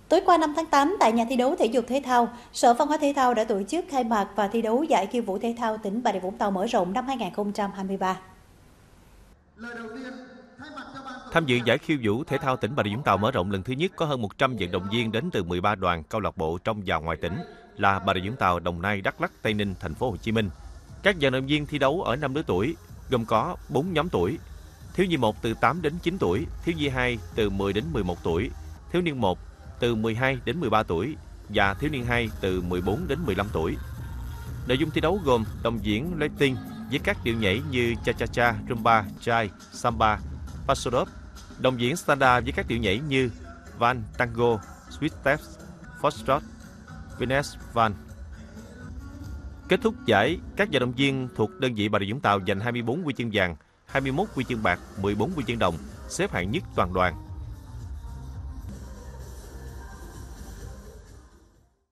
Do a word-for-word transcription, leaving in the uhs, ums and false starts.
Tối qua năm tháng tám, tại nhà thi đấu thể dục thể thao, Sở Văn hóa Thể thao đã tổ chức khai mạc và thi đấu giải khiêu vũ thể thao tỉnh Bà Rịa Vũng Tàu mở rộng năm hai nghìn không trăm hai mươi ba. Tham dự giải khiêu vũ thể thao tỉnh Bà Rịa Vũng Tàu mở rộng lần thứ nhất có hơn một trăm vận động viên đến từ mười ba đoàn câu lạc bộ trong và ngoài tỉnh là Bà Rịa Vũng Tàu, Đồng Nai, Đắk Lắk, Tây Ninh, Thành phố Hồ Chí Minh. Các vận động viên thi đấu ở năm lứa tuổi, gồm có bốn nhóm tuổi: thiếu nhi một từ tám đến chín tuổi, thiếu nhi hai từ mười đến mười một tuổi, thiếu niên một từ mười hai đến mười ba tuổi và thiếu niên hai từ mười bốn đến mười lăm tuổi. Nội dung thi đấu gồm đồng diễn Latin với các điệu nhảy như cha-cha-cha, rumba, jai, samba, paso doble, đồng diễn standard với các điệu nhảy như van, tango, sweet steps, foxtrot, Venus van. Kết thúc giải, các vận động viên thuộc đơn vị Bà Rịa Vũng Tàu giành hai mươi bốn huy chương vàng, hai mươi mốt huy chương bạc, mười bốn huy chương đồng, xếp hạng nhất toàn đoàn.